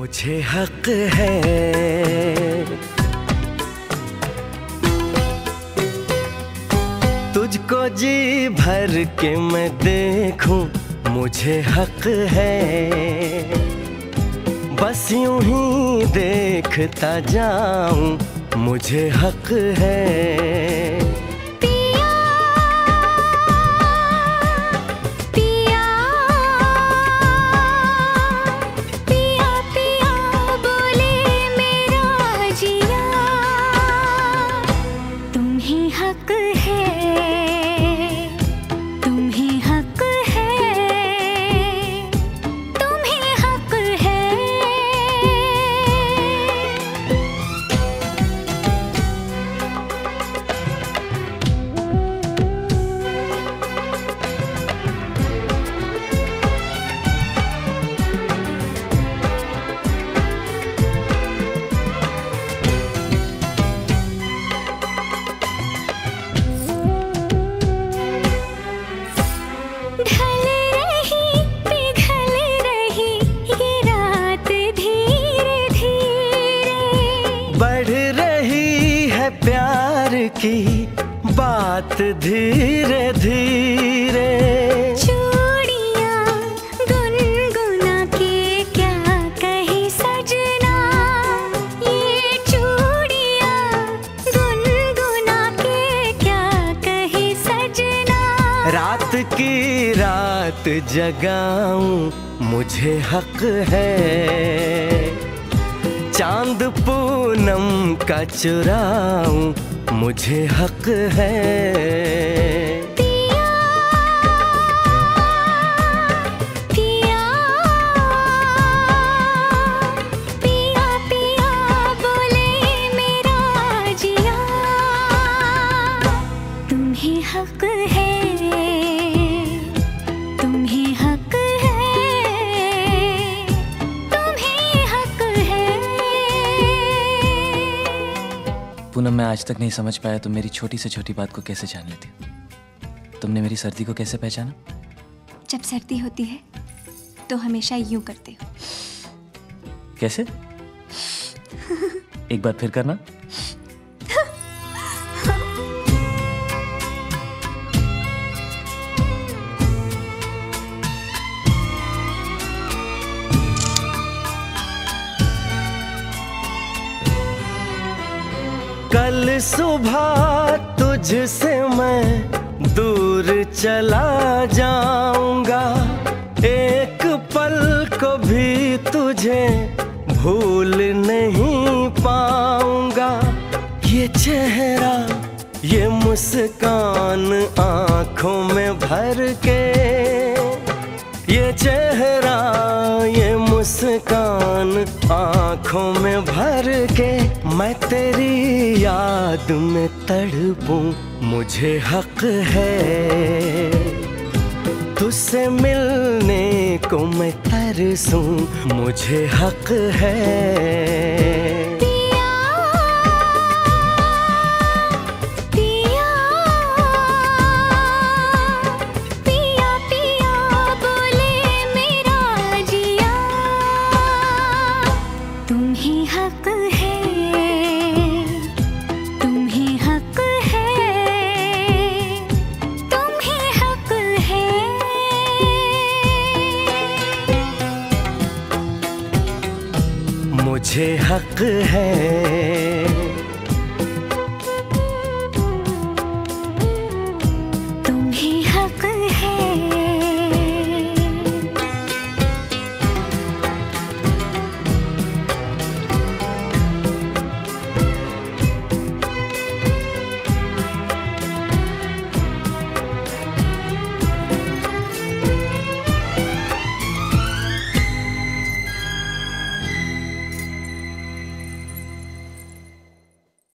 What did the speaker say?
मुझे हक है तुझको जी भर के मैं देखूं, मुझे हक है बस यूं ही देखता जाऊं, मुझे हक है। बढ़ रही है प्यार की बात धीरे धीरे, चूड़ियां गुनगुना के क्या कहे सजना, ये चूड़ियां गुनगुना के क्या कहे सजना। रात की रात जगाऊं, मुझे हक है चांद पूनम का चुराऊं, मुझे हक है। पिया पिया पिया पिया बोले मेरा जिया, तुम्हें हक है, तुम्हें हक है, तुम्हें हक है। पूनम, मैं आज तक नहीं समझ पाया तुम मेरी छोटी से छोटी बात को कैसे जान लेती हो। तुमने मेरी सर्दी को कैसे पहचाना? जब सर्दी होती है तो हमेशा यूं करते हो। कैसे? एक बार फिर करना। कल सुबह तुझसे मैं दूर चला जाऊंगा, एक पल को भी तुझे भूल नहीं पाऊंगा। ये चेहरा ये मुस्कान आंखों में भर के, ये चेहरा ये मुस्कान आंखों में भर के, मैं तेरी याद में तड़पूं, मुझे हक है तुझसे मिलने को मैं तरसूं, मुझे हक है। मुझे हक है